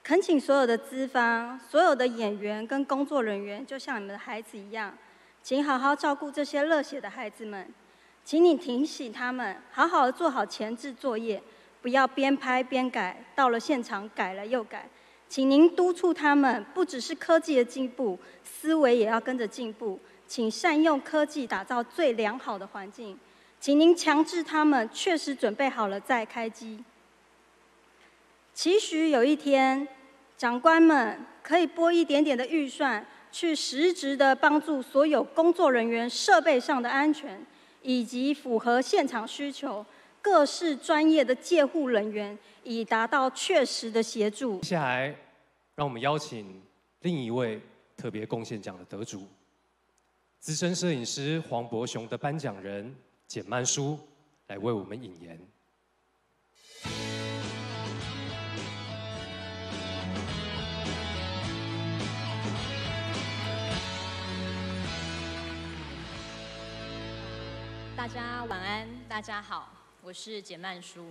恳请所有的资方、所有的演员跟工作人员，就像你们的孩子一样，请好好照顾这些热血的孩子们。请你提醒他们，好好的做好前置作业，不要边拍边改，到了现场改了又改。请您督促他们，不只是科技的进步，思维也要跟着进步。请善用科技，打造最良好的环境。请您强制他们确实准备好了再开机。期许有一天，长官们可以拨一点点的预算，去实质的帮助所有工作人员设备上的安全，以及符合现场需求各式专业的戒护人员，以达到确实的协助。 接下来，让我们邀请另一位特别贡献奖的得主，资深摄影师黄伯雄的颁奖人简曼书来为我们引言。 大家晚安，大家好，我是简曼书。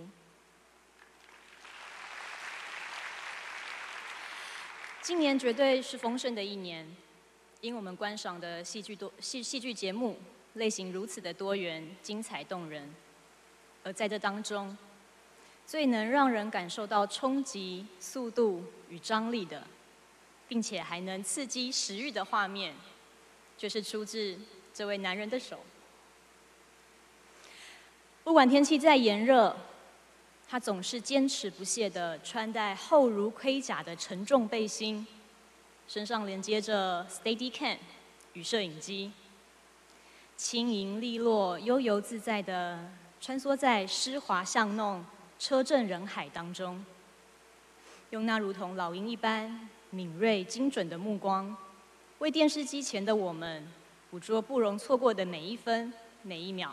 今年绝对是丰盛的一年，因我们观赏的戏剧节目类型如此的多元、精彩动人，而在这当中，最能让人感受到冲击、速度与张力的，并且还能刺激食欲的画面，就是出自这位男人的手。不管天气再炎热，他总是坚持不懈地穿戴厚如盔甲的沉重背心，身上连接着 Steadicam 与摄影机，轻盈利落、悠游自在地穿梭在湿滑巷弄、车阵人海当中，用那如同老鹰一般敏锐精准的目光，为电视机前的我们捕捉不容错过的每一分每一秒。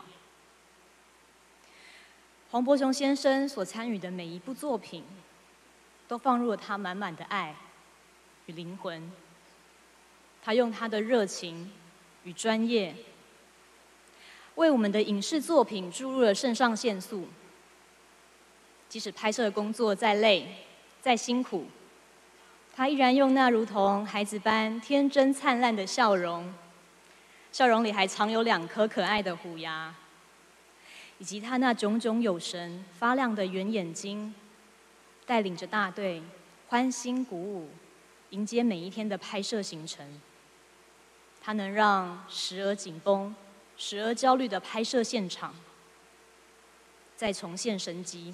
黄伯雄先生所参与的每一部作品，都放入了他满满的爱与灵魂。他用他的热情与专业，为我们的影视作品注入了肾上腺素。即使拍摄工作再累、再辛苦，他依然用那如同孩子般天真灿烂的笑容，笑容里还藏有2颗可爱的虎牙。以及他那炯炯有神、发亮的圆眼睛，带领着大队欢欣鼓舞，迎接每一天的拍摄行程。他能让时而紧绷、时而焦虑的拍摄现场再重现生机。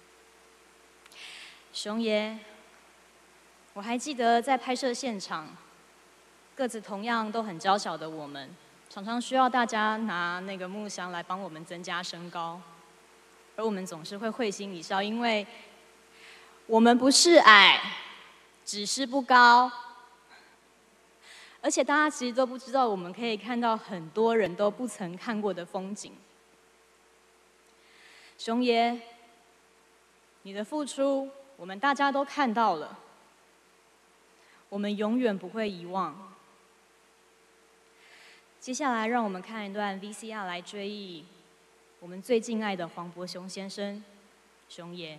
熊爷，我还记得在拍摄现场，个子同样都很娇小的我们，常常需要大家拿那个木箱来帮我们增加身高，而我们总是会会心一笑，因为我们不是矮，只是不高。而且大家其实都不知道，我们可以看到很多人都不曾看过的风景。熊爷，你的付出，我们大家都看到了，我们永远不会遗忘。接下来，让我们看一段 VCR 来追忆我们最敬爱的黄伯雄先生，熊爷。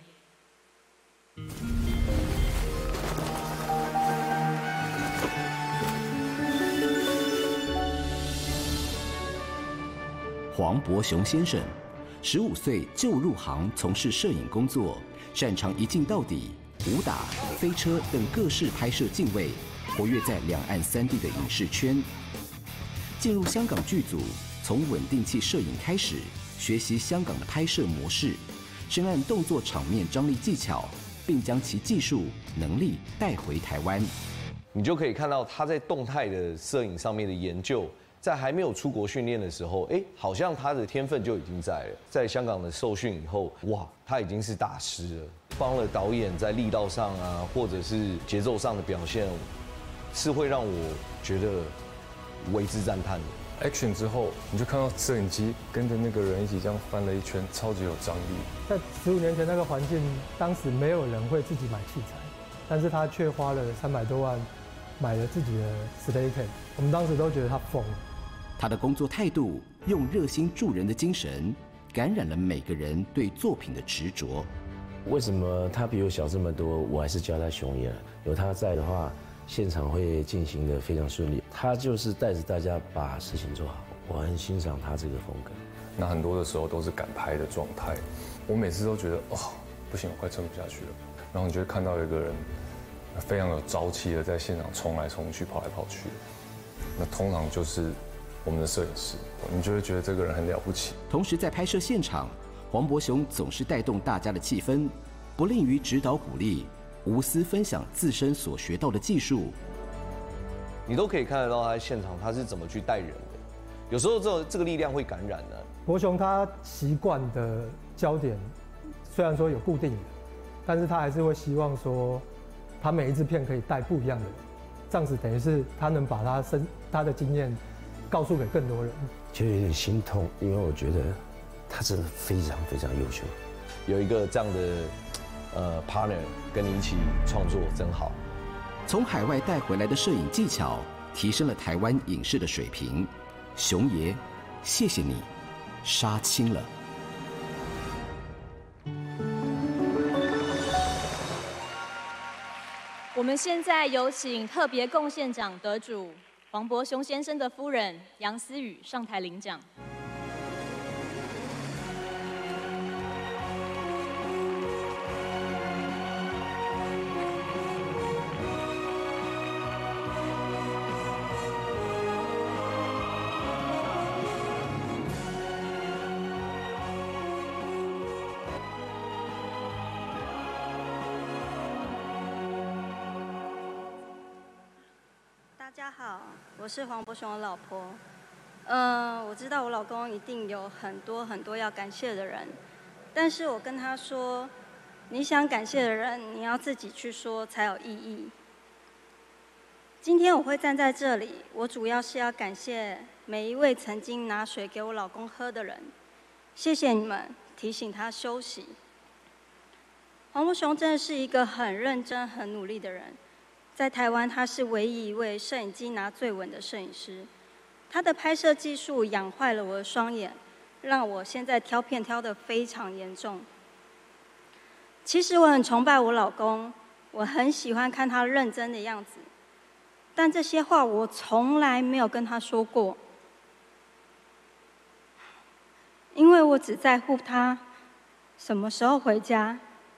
黄伯雄先生，15岁就入行从事摄影工作，擅长一镜到底、武打、飞车等各式拍摄镜位，活跃在两岸3地的影视圈。进入香港剧组，从稳定器摄影开始，学习香港的拍摄模式，深谙动作场面张力技巧，并将其技术能力带回台湾。 你就可以看到他在动态的摄影上面的研究，在还没有出国训练的时候，好像他的天分就已经在了。在香港的受训以后，哇，他已经是大师了。帮了导演在力道上啊，或者是节奏上的表现，是会让我觉得为之赞叹的。 Action 之后，你就看到摄影机跟着那个人一起这样翻了一圈，超级有张力。 在15年前那个环境，当时没有人会自己买器材，但是他却花了300多万买了自己的 Steadicam， 我们当时都觉得他疯了。 他的工作态度，用热心助人的精神，感染了每个人对作品的执着。 为什么他比我小这么多，我还是叫他熊爷？有他在的话，现场会进行的非常顺利。他就是带着大家把事情做好，我很欣赏他这个风格。 那很多的时候都是赶拍的状态，我每次都觉得不行，我快撑不下去了。然后你就会看到一个人非常有朝气的在现场冲来冲去、跑来跑去，那通常就是我们的摄影师，你就会觉得这个人很了不起。 同时在拍摄现场，黄渤雄总是带动大家的气氛，不吝于指导鼓励，无私分享自身所学到的技术。 你都可以看得到他在现场他是怎么去带人的。有时候这个力量会感染的。 博雄他习惯的焦点虽然说有固定的，但是他还是会希望说，他每一支片可以带不一样的人，这样子等于是他能把他的经验告诉给更多人。 就有点心痛，因为我觉得他真的非常非常优秀， 有一个这样的partner 跟你一起创作真好。 从海外带回来的摄影技巧，提升了台湾影视的水平。熊爷，谢谢你，杀青了。 我们现在有请特别贡献奖得主黄渤雄先生的夫人杨思雨上台领奖。 大家好，我是黄渤雄的老婆。我知道我老公一定有很多要感谢的人，但是我跟他说，你想感谢的人，你要自己去说才有意义。今天我会站在这里，我主要是要感谢每一位曾经拿水给我老公喝的人，谢谢你们提醒他休息。黄渤雄真的是一个很认真、很努力的人。在台湾，他是唯一一位摄影机拿最稳的摄影师。他的拍摄技术养坏了我的双眼，让我现在挑片挑得非常严重。其实我很崇拜我老公，我很喜欢看他认真的样子，但这些话我从来没有跟他说过，因为我只在乎他什么时候回家。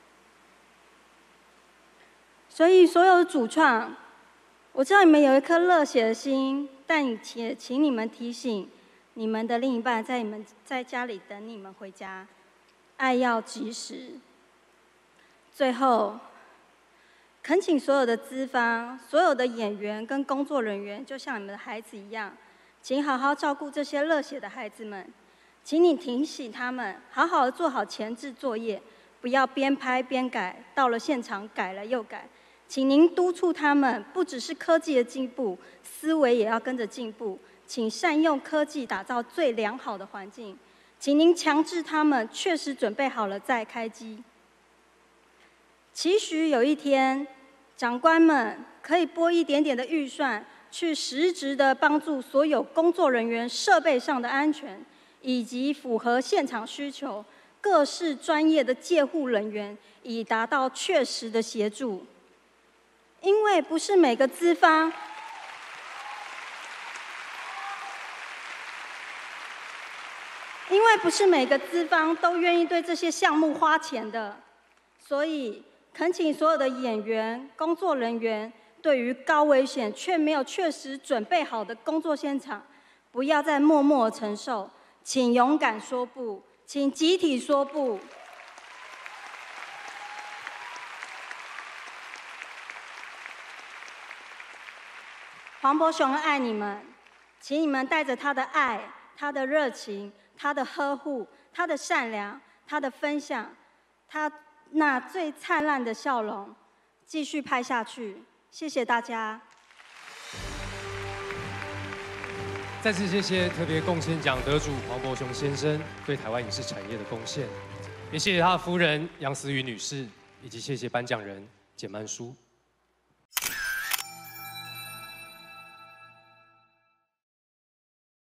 所以，所有的主创，我知道你们有一颗热血的心，但也请你们提醒你们的另一半，在家里等你们回家，爱要及时。最后，恳请所有的资方、所有的演员跟工作人员，就像你们的孩子一样，请好好照顾这些热血的孩子们，请你提醒他们，好好的做好前置作业，不要边拍边改，到了现场改了又改。请您督促他们，不只是科技的进步，思维也要跟着进步。请善用科技，打造最良好的环境。请您强制他们确实准备好了再开机。期许有一天，长官们可以拨一点点的预算，去实质的帮助所有工作人员设备上的安全，以及符合现场需求各式专业的介护人员，以达到确实的协助。因为不是每个资方，都愿意对这些项目花钱的，所以恳请所有的演员、工作人员，对于高危险却没有确实准备好的工作现场，不要再默默承受，请勇敢说不，请集体说不。黄渤雄爱你们，请你们带着他的爱、他的热情、他的呵护、他的善良、他的分享、他那最灿烂的笑容，继续拍下去。谢谢大家。 再次谢谢特别贡献奖得主黄渤雄先生对台湾影视产业的贡献，也谢谢他的夫人杨思雨女士，以及谢谢颁奖人简曼书。